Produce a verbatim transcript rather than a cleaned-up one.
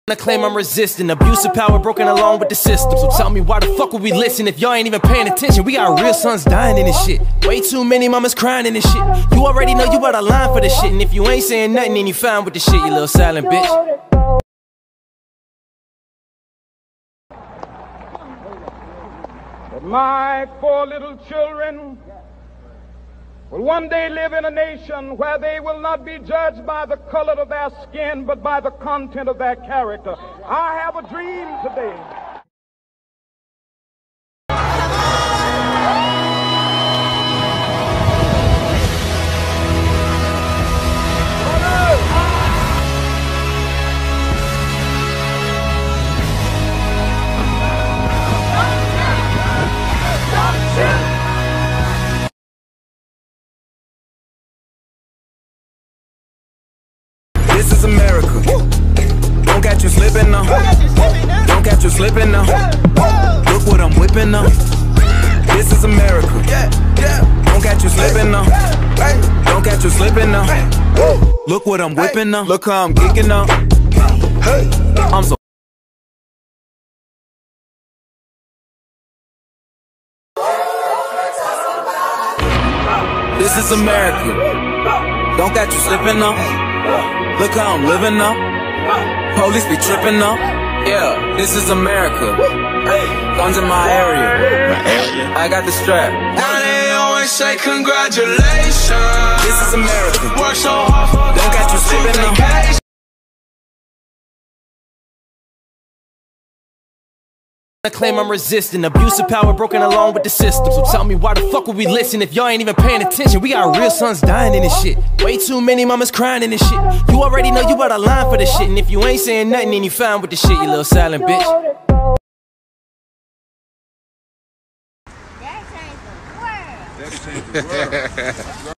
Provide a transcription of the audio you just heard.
I claim I'm resisting abuse of power broken along with the system. So tell me why the fuck would we listen if y'all ain't even paying attention? We got real sons dying in this shit. Way too many mamas crying in this shit. You already know you out of line for this shit. And if you ain't saying nothing, then you fine with the shit, you little silent bitch. But my four little children will one day live in a nation where they will not be judged by the color of their skin, but by the content of their character. I have a dream today. This is America. Don't catch you slipping now. Don't catch you slipping now. Look what I'm whipping now. This is America. Don't catch you slipping now. Don't catch you slipping now. Look what I'm whipping now. Look how I'm geeking now. I'm so. This is America. Don't catch you slipping now. Look how I'm living now. Police be tripping now. Yeah, this is America. Guns in my area. My area. I got the strap. Now they always say congratulations. This is America. Work so hard for Don't catch you slipping now. I claim I'm resisting abuse of power broken along with the system. So tell me why the fuck would we listen if y'all ain't even paying attention? We got real sons dying in this shit. Way too many mamas crying in this shit. You already know you out of line for this shit. And if you ain't saying nothing, then you fine with the shit, you little silent bitch. That changed the world. That changed the world.